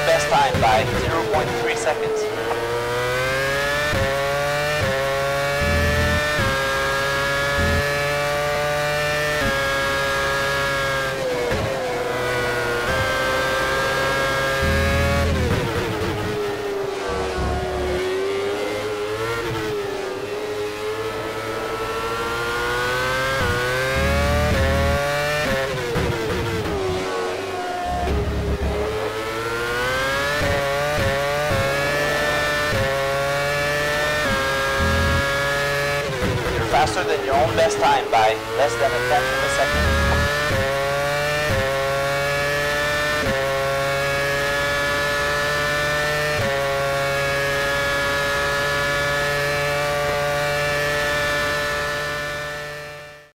best time by 0.3 seconds. Faster than your own best time by less than a tenth of a second.